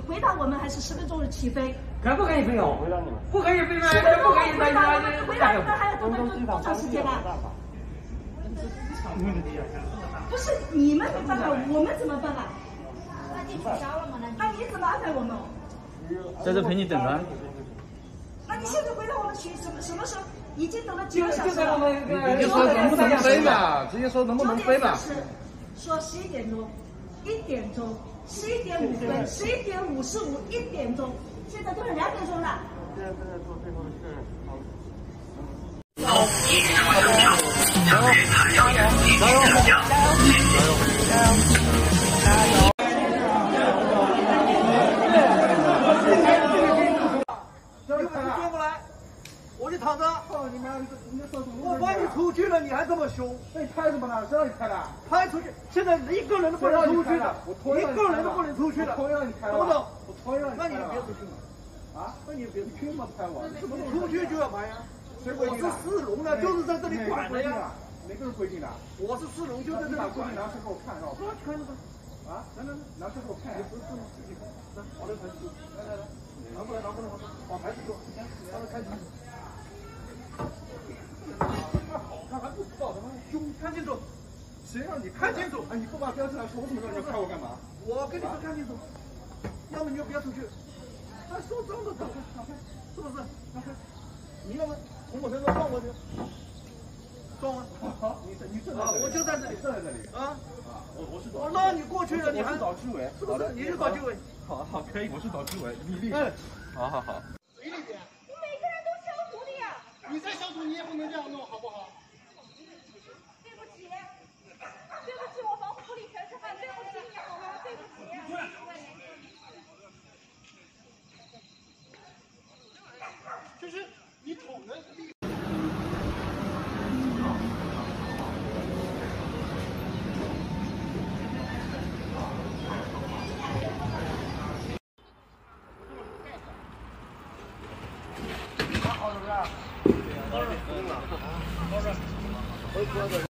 回答我们还是10分钟起飞？ 可不可以飞哦？不可以飞吗？不可以飞吗？ 回答你们还要多长时间啊？不是你们没办法，我们怎么办啊？那你取消了吗？那你怎么安排我们？ 在这陪你等着。 那你现在回答我们什么时候？已经等了几个小时了。 你就说能不能飞吧，直接说能不能飞吧。 说11点钟、1点钟、11点5分、11点55、1点钟，现在都是2点钟了。 现在正在做最后的确认。 过不来，我就躺着。我把你出去了，你还这么凶？ 那你拍什么呢？谁让你拍的？ 拍出去！现在一个人都不能出去的，一个人都不能出去的。 我同样让你拍懂不懂？ 我同样让你拍。 那你就别出去嘛。 啊？那你别凭什么拍我？怎么出去就要拍呀？我是市容的，就是在这里管的呀。 哪个是规定的？ 我是市容，就在这里把规定管。 拿出给我看，让我看。 看着吧。 啊？来，拿出给我看。不是吗？自己看。来，我来拍。来。拿过来。往牌子给我。让他开机。看还不知道他妈凶， 看清楚。 谁让你看清楚？ 哎，你不把标志拿出，我怎么知道你要拍我干嘛？ 我跟你说看清楚，要么你就不要出去。哎，说这么多，是不是？你要么从我身上撞过去，撞吗？ 好，你正在我就在这里， 正在这里啊。 我是我让你过去了，你还找居委， 是不是？你是找居委？ 好，可以，我是找居委，你立。 哎， 好。 随便点。 你每个人都消毒的呀。 你再消毒，你也不能这样弄，好不好？ 对不起，我防护处理全是汗，对不起你好吗？对不起。 就是你捅人。好了，是不是？好了。